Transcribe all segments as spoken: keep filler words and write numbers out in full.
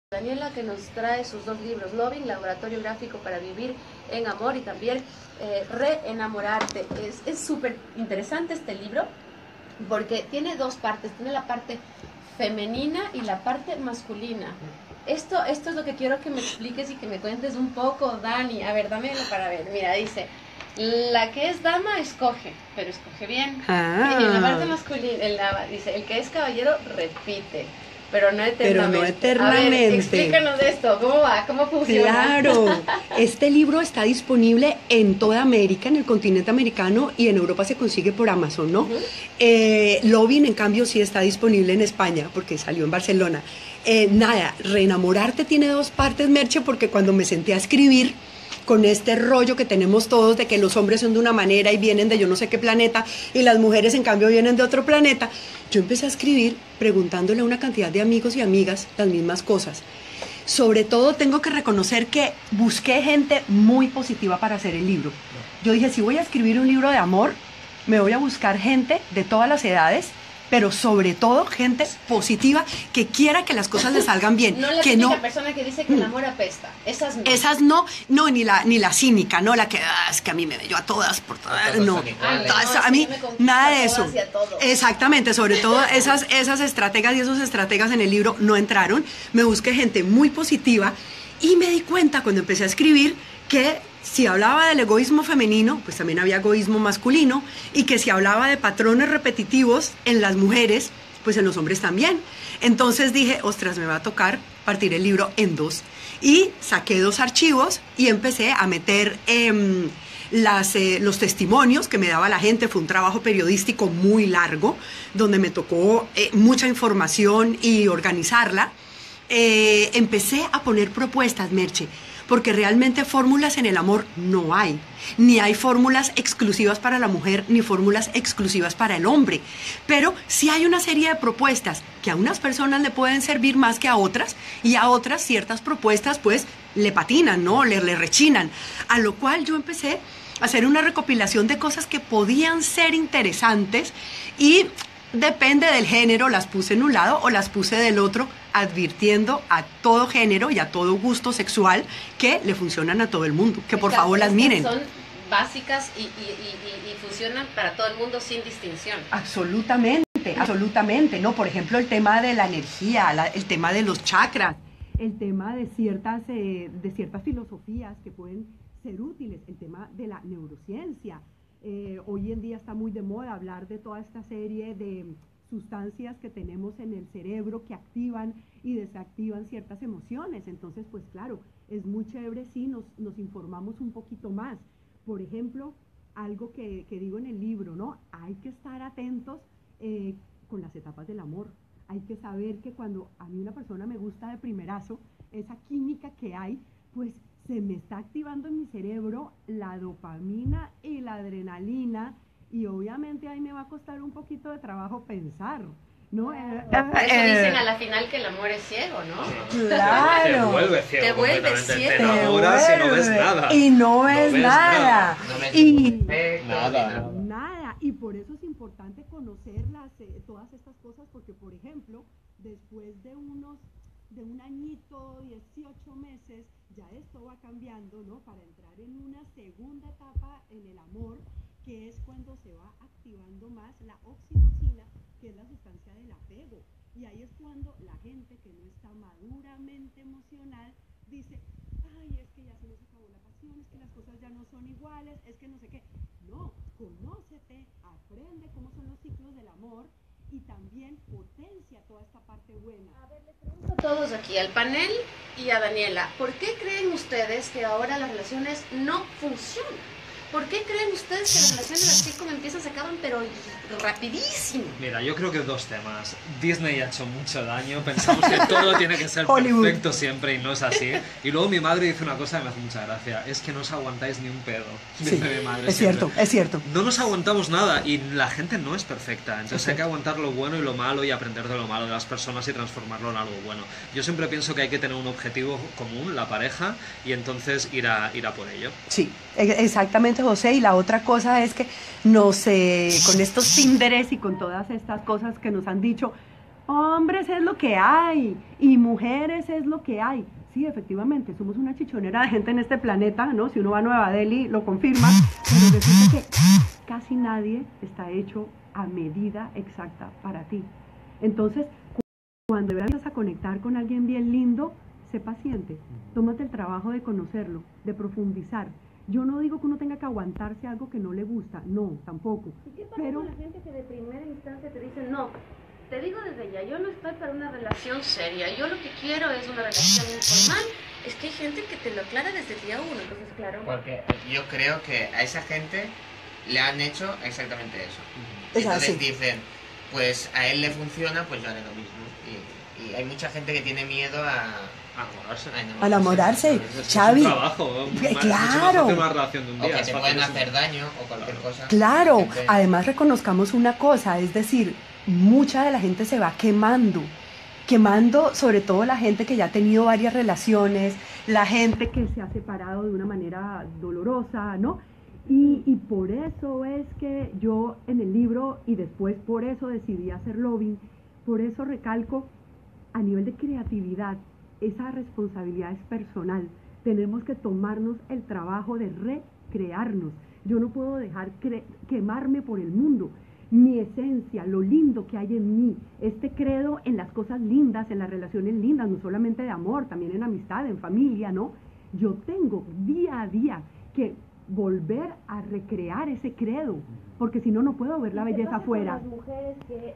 Daniela, que nos trae sus dos libros, Loving, Laboratorio Gráfico para Vivir en Amor, y también eh, Reenamorarte. Es súper interesante este libro porque tiene dos partes, tiene la parte femenina y la parte masculina. Esto, esto es lo que quiero que me expliques y que me cuentes un poco, Dani. A ver, dámelo para ver. Mira, dice, la que es dama escoge, pero escoge bien. Ah. Y en la parte masculina, en la, dice, el que es caballero repite, pero no eternamente. Pero no eternamente. A ver, explícanos de esto, ¿cómo va? ¿Cómo funciona? Claro, este libro está disponible en toda América, en el continente americano, y en Europa se consigue por Amazon, ¿no? Uh-huh. eh, Loving, en cambio, sí está disponible en España, porque salió en Barcelona. Eh, nada, Reenamorarte tiene dos partes, Merche, porque cuando me senté a escribir, con este rollo que tenemos todos de que los hombres son de una manera y vienen de yo no sé qué planeta y las mujeres en cambio vienen de otro planeta, yo empecé a escribir preguntándole a una cantidad de amigos y amigas las mismas cosas. Sobre todo tengo que reconocer que busqué gente muy positiva para hacer el libro. Yo dije, si voy a escribir un libro de amor, me voy a buscar gente de todas las edades, pero sobre todo gente positiva que quiera que las cosas le salgan bien. No la que típica no, persona que dice que el amor apesta. Esas no. Esas no, no, ni la, ni la cínica, no, la que, ah, es que a mí me yo a todas, por todas, no, Ah, todas, no, a mí, nada de a eso. y a todos. Exactamente, sobre todo esas, esas estrategas y esos estrategas en el libro no entraron. Me busqué gente muy positiva y me di cuenta cuando empecé a escribir que si hablaba del egoísmo femenino, pues también había egoísmo masculino, y que si hablaba de patrones repetitivos en las mujeres, pues en los hombres también. Entonces dije, ostras, me va a tocar partir el libro en dos. Y saqué dos archivos y empecé a meter eh, las, eh, los testimonios que me daba la gente. Fue un trabajo periodístico muy largo, donde me tocó eh, mucha información y organizarla. Eh, empecé a poner propuestas, Merche, porque realmente fórmulas en el amor no hay. Ni hay fórmulas exclusivas para la mujer, ni fórmulas exclusivas para el hombre. Pero sí hay una serie de propuestas que a unas personas le pueden servir más que a otras, y a otras ciertas propuestas pues le patinan, ¿no? Le, le rechinan. A lo cual yo empecé a hacer una recopilación de cosas que podían ser interesantes, y depende del género, las puse en un lado o las puse del otro, advirtiendo a todo género y a todo gusto sexual que le funcionan a todo el mundo, que por Estas, favor las miren. Son básicas y, y, y, y funcionan para todo el mundo sin distinción. Absolutamente, absolutamente, ¿no? Por ejemplo, el tema de la energía, la, el tema de los chakras, el tema de ciertas, eh, de ciertas filosofías que pueden ser útiles, el tema de la neurociencia. Eh, hoy en día está muy de moda hablar de toda esta serie de sustancias que tenemos en el cerebro que activan y desactivan ciertas emociones. Entonces, pues claro, es muy chévere si nos, nos informamos un poquito más. Por ejemplo, algo que, que digo en el libro, ¿no? Hay que estar atentos eh, con las etapas del amor. Hay que saber que cuando a mí una persona me gusta de primerazo, esa química que hay, pues se me está activando en mi cerebro la dopamina y la adrenalina, y obviamente ahí me va a costar un poquito de trabajo pensar, ¿no? Por eso dicen a la final que el amor es ciego, ¿no? Claro. Te vuelve ciego. Te vuelve ciego. Te enamoras y no ves nada. Y no ves, no ves nada. nada. No ves y nada. Nada. Y por eso es importante conocer las, eh, todas estas cosas, porque, por ejemplo, después de unos, de un añito, dieciocho meses, ya esto va cambiando, ¿no? Para entrar en una segunda etapa en el amor, que es cuando se va activando más la oxitocina, que es la sustancia del apego. Y ahí es cuando la gente que no está maduramente emocional dice, ay, es que ya se nos acabó la pasión, es que las cosas ya no son iguales, es que no sé qué. No, conócete, aprende cómo son los ciclos del amor y también potencia toda esta parte buena. A ver, les pregunto a todos aquí, al panel y a Daniela, ¿por qué creen ustedes que ahora las relaciones no funcionan? ¿Por qué creen ustedes que las relaciones así como empiezan se acaban, pero rapidísimo? Mira, yo creo que dos temas. Disney ha hecho mucho daño, pensamos que todo tiene que ser Hollywood. perfecto siempre y no es así. Y luego mi madre dice una cosa que me hace mucha gracia, es que no os aguantáis ni un pedo. Dice Sí, mi madre es siempre. cierto, es cierto. No nos aguantamos nada y la gente no es perfecta, entonces Okay. hay que aguantar lo bueno y lo malo y aprender de lo malo de las personas y transformarlo en algo bueno. Yo siempre pienso que hay que tener un objetivo común, la pareja, y entonces ir a, ir a por ello. Sí, exactamente, José. Y la otra cosa es que nos, eh, con estos Tinderes y con todas estas cosas que nos han dicho, hombres es lo que hay y mujeres es lo que hay. Sí, efectivamente, somos una chichonera de gente en este planeta, ¿no? Si uno va a Nueva Delhi lo confirma, pero resulta que casi nadie está hecho a medida exacta para ti. Entonces, cuando empiezas a conectar con alguien bien lindo, sé paciente, tómate el trabajo de conocerlo, de profundizar. Yo no digo que uno tenga que aguantarse algo que no le gusta, no, tampoco. ¿Y qué pasa pero... con la gente que de primera instancia te dice, no, te digo desde ya, yo no estoy para una relación seria, yo lo que quiero es una relación informal? Es que hay gente que te lo aclara desde el día uno, entonces claro. Porque yo creo que a esa gente le han hecho exactamente eso. Es Entonces así. dicen, pues a él le funciona, pues yo haré lo mismo. Y, y hay mucha gente que tiene miedo a... A enamorarse. a A enamorarse, Es, es Xavi. un trabajo. Eh, Mucho claro. mejor que una relación de un O día. que es te fácil, pueden es un- hacer daño o cualquier cosa. Claro, Gente- además reconozcamos una cosa, es decir, mucha de la gente se va quemando, quemando sobre todo la gente que ya ha tenido varias relaciones, la gente que se ha separado de una manera dolorosa, ¿no? Y, y por eso es que yo en el libro, y después por eso decidí hacer lobbying, por eso recalco a nivel de creatividad, esa responsabilidad es personal. Tenemos que tomarnos el trabajo de recrearnos. Yo no puedo dejar quemarme por el mundo. Mi esencia, lo lindo que hay en mí, este credo en las cosas lindas, en las relaciones lindas, no solamente de amor, también en amistad, en familia, ¿no? Yo tengo día a día que volver a recrear ese credo, porque si no, no puedo ver la belleza afuera. Las mujeres que en,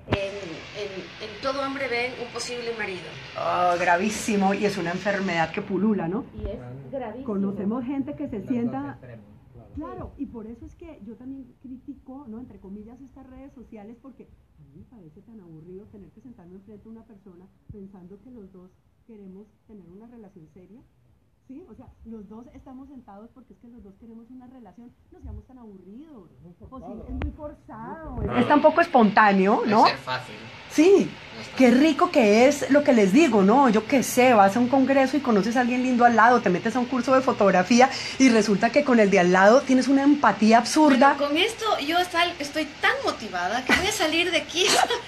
en, en todo hombre ven un posible marido. Oh, gravísimo, y es una enfermedad que pulula, ¿no? Y es gravísimo. Conocemos gente que se Los sienta... dos extremos, claro. Claro, y por eso es que yo también critico, ¿no? Entre comillas, estas redes sociales, porque a mí me parece tan aburrido tener que sentarme enfrente a una persona pensando que los dos queremos tener una relación seria. Sí, o sea, los dos estamos sentados porque es que los dos queremos una relación, no seamos tan aburridos. O sí, es muy forzado. Es tan poco espontáneo, ¿no? Puede ser fácil. Sí, No es qué fácil. rico que es lo que les digo, ¿no? Yo qué sé, vas a un congreso y conoces a alguien lindo al lado, te metes a un curso de fotografía y resulta que con el de al lado tienes una empatía absurda. Bueno, con esto yo sal- estoy tan motivada que voy a salir de aquí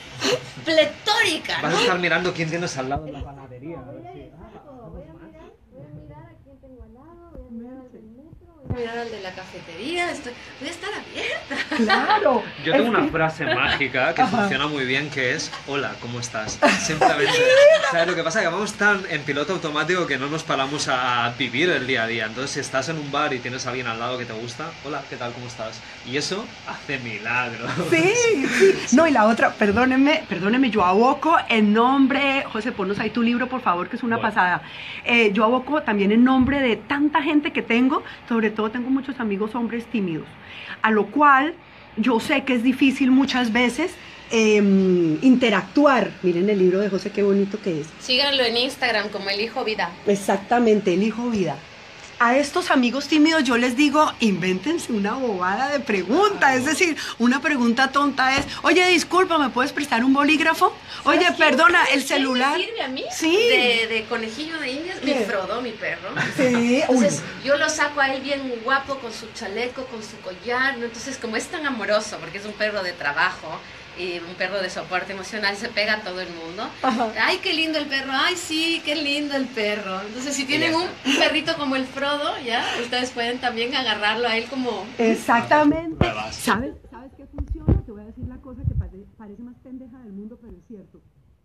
pletórica, Vas ¿no? a estar mirando quién tienes al lado en la panadería. a ver Voy a, si- exacto, voy a mirar, voy a mirar a quién tengo al lado, voy a mirar al del metro, voy a mirar al de la cafetería, estoy, voy a estar abierta. Claro. Yo tengo es una que- frase mágica que Ajá. funciona muy bien, que es hola, ¿cómo estás? Simplemente, ¿sabes lo que pasa? Que vamos tan en piloto automático que no nos paramos a vivir el día a día. Entonces, si estás en un bar y tienes a alguien al lado que te gusta, hola, ¿qué tal? ¿Cómo estás? Y eso hace milagros. Sí, sí. No, y la otra, perdónenme, perdónenme, yo aboco en nombre, José, ponnos ahí tu libro, por favor, que es una Bueno. pasada. Eh, yo aboco también en nombre de tanta gente que tengo, sobre todo tengo muchos amigos hombres tímidos, a lo cual yo sé que es difícil muchas veces eh, interactuar. Miren el libro de José, qué bonito que es. Síganlo en Instagram como El Hijo Vida. Exactamente, elijo vida. A estos amigos tímidos yo les digo, invéntense una bobada de pregunta, es decir, una pregunta tonta es, oye, disculpa, ¿me puedes prestar un bolígrafo? Oye, ¿Sabes quién- perdona, sabes el quién me celular. sirve a mí? Sí. De, de conejillo de indias, mi ¿Qué? Frodo, mi perro. Sí, uy, Entonces yo lo saco a él bien guapo con su chaleco, con su collar, ¿no? Entonces como es tan amoroso, porque es un perro de trabajo y un perro de soporte emocional, se pega a todo el mundo. Ajá. Ay, qué lindo el perro, ay, sí, qué lindo el perro. Entonces si tienen ya un, un perrito como el Frodo, ya, ustedes pueden también agarrarlo a él como... exactamente. Pruebas. ¿Sabes, ¿Sabes qué funciona? Te voy a decir la cosa que pare- parece más pendeja del mundo, pero es cierto.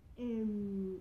Em,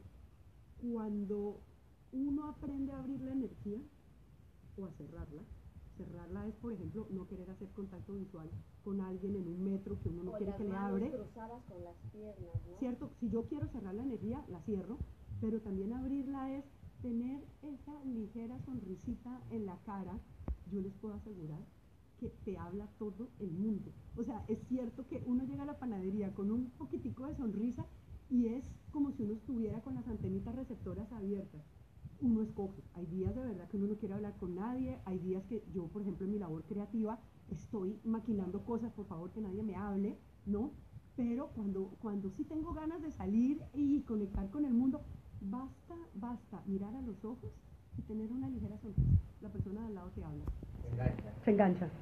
cuando uno aprende a abrir la energía o a cerrarla, cerrarla es, por ejemplo, no querer hacer contacto visual con alguien en un metro que uno no quiere que le abre. cruzadas con las piernas, ¿no? ¿Cierto? Si yo quiero cerrar la energía, la cierro, pero también abrirla es tener esa ligera sonrisita en la cara. Yo les puedo asegurar que te habla todo el mundo. O sea, es cierto que uno llega a la panadería con un poquitico de sonrisa y es como si uno estuviera con las antenitas receptoras abiertas. Uno escoge. Hay días de verdad que uno no quiere hablar con nadie, hay días que yo, por ejemplo, en mi labor creativa, estoy maquinando cosas, por favor, que nadie me hable, ¿no? Pero cuando, cuando sí tengo ganas de salir y conectar con el mundo, basta, basta mirar a los ojos y tener una ligera sonrisa. La persona de al lado te habla. Engancha. Se engancha.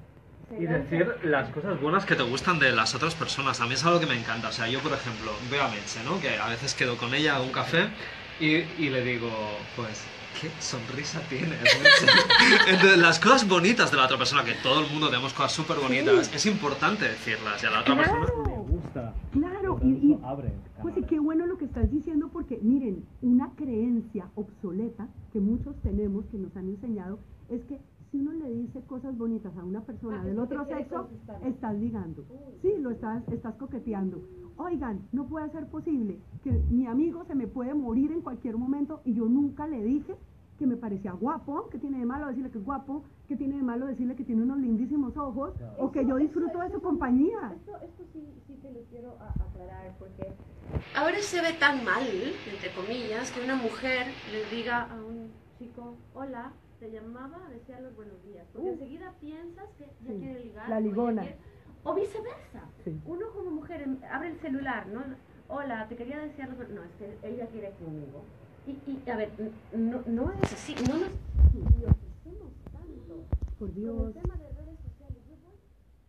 Y decir las cosas buenas que te gustan de las otras personas. A mí es algo que me encanta. O sea, yo, por ejemplo, veo a Meche, ¿no? Que a veces quedo con ella, hago un café y, y le digo, pues, ¿qué sonrisa tienes, Meche? Entonces, las cosas bonitas de la otra persona, que todo el mundo tenemos cosas súper bonitas, sí. Es importante decirlas. Y a la otra claro. persona le gusta. Claro, y, y abre, pues sí, qué bueno lo que estás diciendo, porque miren, una creencia obsoleta que muchos tenemos, que nos han enseñado, es que si uno le dice cosas bonitas a una persona ah, del otro sexo, estás ligando. Sí, lo estás, estás coqueteando. Oigan, no puede ser posible que mi amigo se me puede morir en cualquier momento y yo nunca le dije que me parecía guapo, que tiene de malo decirle que es guapo, que tiene de malo decirle que tiene unos lindísimos ojos, claro. O que yo disfruto de su compañía. Esto, esto sí, sí te lo quiero aclarar, porque ahora se ve tan mal, entre comillas, que una mujer le diga a un chico, hola, te llamaba a desear los buenos días, porque uh, enseguida piensas que ya sí, quiere ligar. La ligona. Quiere, o viceversa. Sí. Uno como mujer abre el celular, ¿no? Hola, te quería desear los buenos días. No, es que ella quiere conmigo. Y, y a ver, no, no es así, no nos enloquecemos tanto. Por Dios. Con el tema de redes sociales, yo voy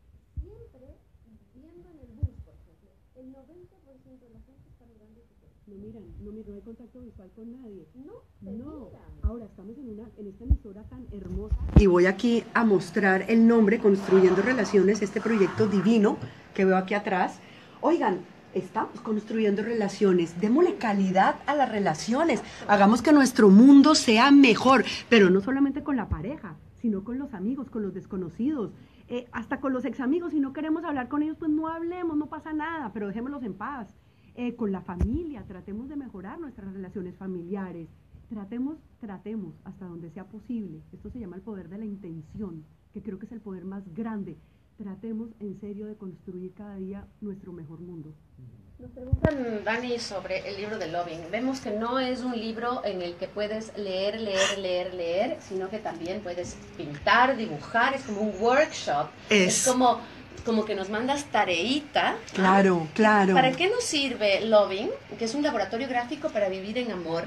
siempre viendo en el bus, por ejemplo, el noventa por ciento de la gente está mirando su teléfono. No miran, no, no hay contacto visual con nadie. No, no. Ahora estamos en, una, en esta emisora tan hermosa. Y voy aquí a mostrar el nombre, Construyendo Relaciones, este proyecto divino que veo aquí atrás. Oigan, estamos construyendo relaciones, démosle calidad a las relaciones, hagamos que nuestro mundo sea mejor, pero no solamente con la pareja, sino con los amigos, con los desconocidos, eh, hasta con los ex amigos. Si no queremos hablar con ellos, pues no hablemos, no pasa nada, pero dejémoslos en paz. Eh, con la familia, tratemos de mejorar nuestras relaciones familiares, tratemos, tratemos hasta donde sea posible, esto se llama el poder de la intención, que creo que es el poder más grande. Tratemos en serio de construir cada día nuestro mejor mundo. Nos preguntan, Dani, sobre el libro de Loving. Vemos que no es un libro en el que puedes leer, leer, leer, leer, sino que también puedes pintar, dibujar, es como un workshop. Es, es como, como que nos mandas tareita. Claro, ¿ah? Claro. ¿Para qué nos sirve Loving? Que es un laboratorio gráfico para vivir en amor.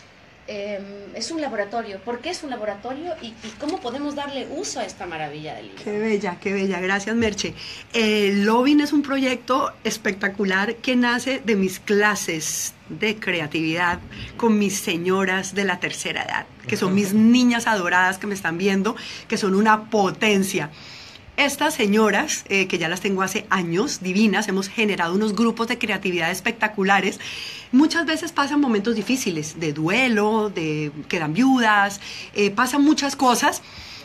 Eh, es un laboratorio. ¿Por qué es un laboratorio y, y cómo podemos darle uso a esta maravilla del libro? Qué bella, qué bella. Gracias, Merche. Eh, Loving es un proyecto espectacular que nace de mis clases de creatividad con mis señoras de la tercera edad, que son mis niñas adoradas que me están viendo, que son una potencia. Estas señoras, eh, que ya las tengo hace años, divinas, hemos generado unos grupos de creatividad espectaculares. Muchas veces pasan momentos difíciles, de duelo, de quedan viudas, eh, pasan muchas cosas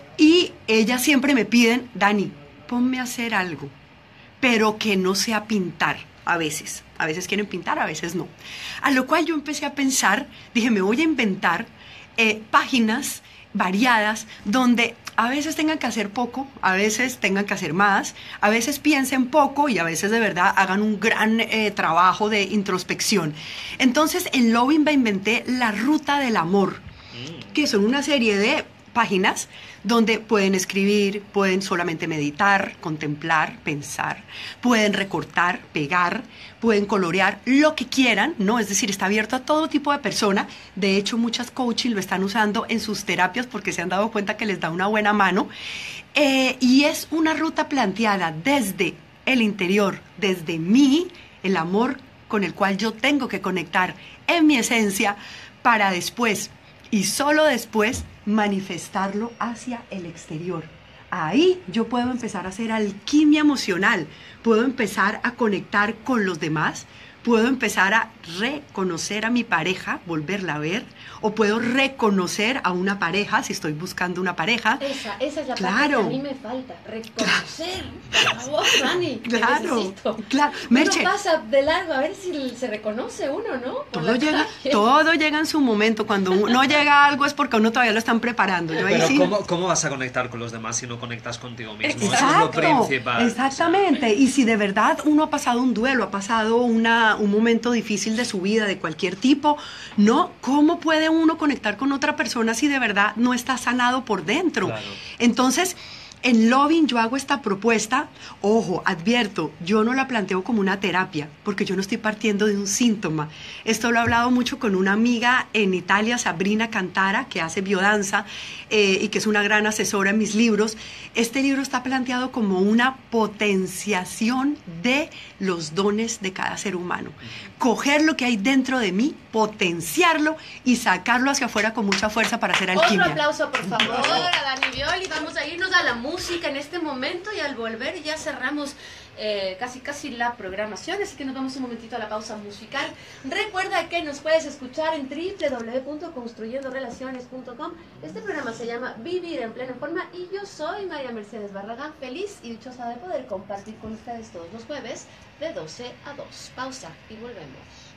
y ellas siempre me piden, Dani, ponme a hacer algo, pero que no sea pintar a veces. A veces quieren pintar, a veces no. A lo cual yo empecé a pensar, dije, me voy a inventar eh, páginas variadas donde a veces tengan que hacer poco, a veces tengan que hacer más, a veces piensen poco y a veces de verdad hagan un gran eh, trabajo de introspección. Entonces en Loving me inventé la ruta del amor, que son una serie de páginas donde pueden escribir, pueden solamente meditar, contemplar, pensar, pueden recortar, pegar, pueden colorear, lo que quieran, ¿no? Es decir, está abierto a todo tipo de persona. De hecho, muchas coaching lo están usando en sus terapias porque se han dado cuenta que les da una buena mano. Eh, y es una ruta planteada desde el interior, desde mí, el amor con el cual yo tengo que conectar en mi esencia para después y solo después manifestarlo hacia el exterior. Ahí yo puedo empezar a hacer alquimia emocional, puedo empezar a conectar con los demás, puedo empezar a reconocer a mi pareja, volverla a ver, o puedo reconocer a una pareja si estoy buscando una pareja. Esa, esa es la claro. parte que a mí me falta, reconocer. Por favor, Dani, claro, necesito. Claro. Uno Merche, pasa de largo a ver si se reconoce uno, ¿no? Por todo llega, todo llega en su momento. Cuando no llega algo es porque a uno todavía lo están preparando. Yo ahí Pero sí... ¿cómo, ¿cómo vas a conectar con los demás si no conectas contigo mismo? Exacto, eso es lo principal. Exactamente. Y si de verdad uno ha pasado un duelo, ha pasado una, un momento difícil de su vida, de cualquier tipo, ¿no? ¿Cómo puede uno conectar con otra persona si de verdad no está sanado por dentro? Claro. Entonces, En Loving yo hago esta propuesta, ojo, advierto, yo no la planteo como una terapia, porque yo no estoy partiendo de un síntoma. Esto lo he hablado mucho con una amiga en Italia, Sabrina Cantara, que hace biodanza eh, y que es una gran asesora en mis libros. Este libro está planteado como una potenciación de los dones de cada ser humano. Coger lo que hay dentro de mí, potenciarlo y sacarlo hacia afuera con mucha fuerza para hacer alquimia. Otro aplauso, por favor, a Dani Violi. Vamos a irnos a la música en este momento y al volver ya cerramos eh, casi casi la programación, así que nos vamos un momentito a la pausa musical. Recuerda que nos puedes escuchar en w w w punto construyendo relaciones punto com. Este programa se llama Vivir en Plena Forma y yo soy María Mercedes Barragán, feliz y dichosa de poder compartir con ustedes todos los jueves de doce a dos. Pausa y volvemos.